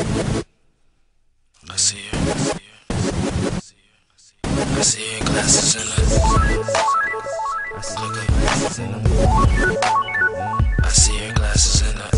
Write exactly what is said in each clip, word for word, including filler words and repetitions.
I see you. I see your glasses in it. I see your glasses in it. I see your glasses in it.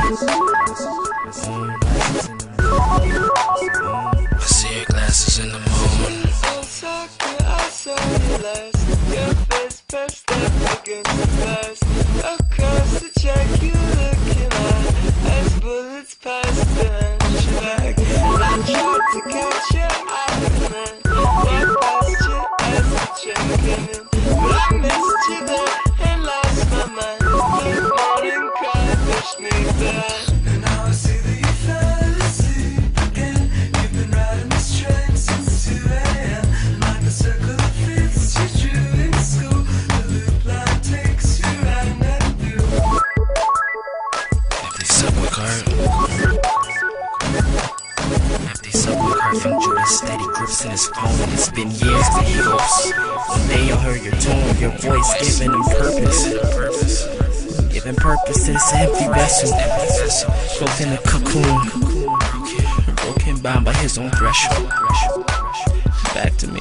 I see your glasses in the moon. I saw you, I saw you last. Your face pressed up against the glass. Across the track you looking at as bullets passed behind your back. I tried to catch your eye and then walk past you as the train came in. But I missed you there and lost my mind. The morning car pushed me back. And now I see that you fell asleep again. You've been riding this train since two A M Like the circle of fifths you drew in school. The loop line takes you right and through. Empty subway cart. Empty subway cart from Judas. Steady grips in his phone. It's been years that he hopes. One day I heard your tone, your voice giving him purpose. Giving purpose to this empty vessel. Broke in a cocoon. Broken bound by his own threshold. Back to me.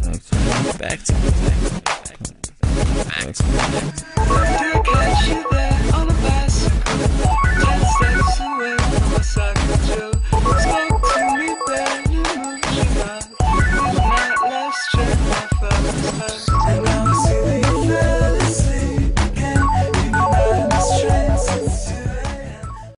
Back to me. Back to me. To catch you there.